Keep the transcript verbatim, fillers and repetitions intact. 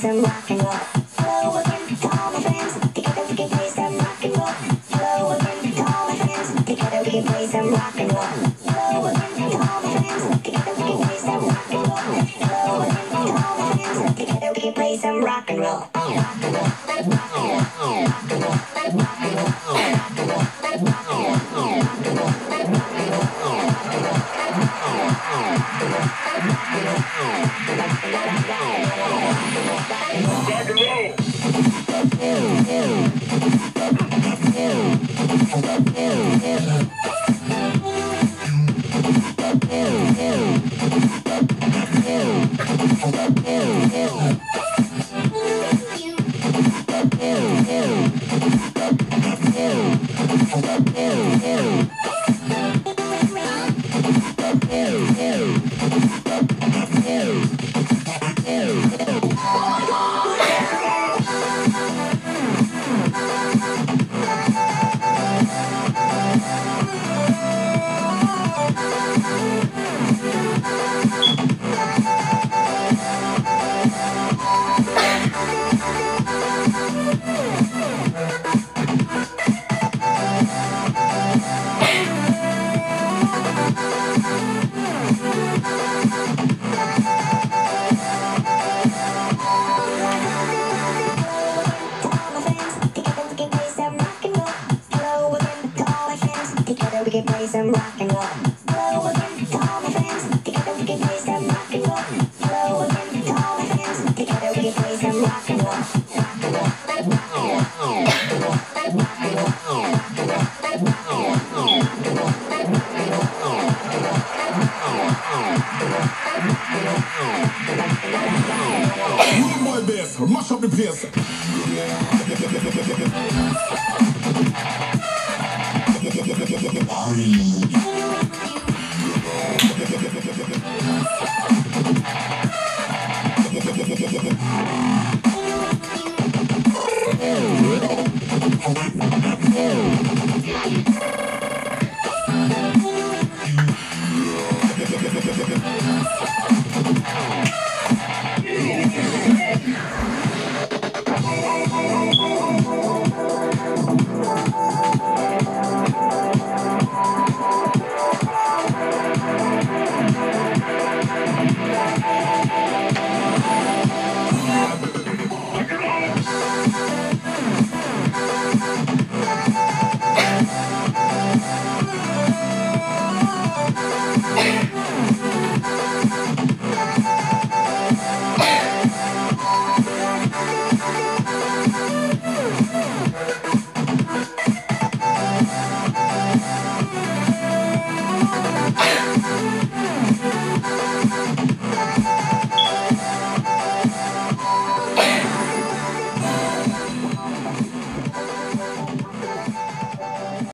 some rock and roll. Hello again to all my friends. Together we can play some rock and roll. Hello again to all my friends. Together we can play some rock and roll. Hello again to all my friends. Together we can play some rock and roll. Hello again to all my friends. Together we can play some rock and roll. Rock and roll. Rock and roll. Rock and roll. Rock and roll. Rock and roll. Rock and we can play some rock and roll. Hello again to all my friends. Together we can play some rock and roll. Hello again to all my friends. Together we can play some rock and roll. Rock and roll. Rock and roll. Rock and roll. Rock and roll. Rock and roll. Rude boy bass, mash up the place. Party.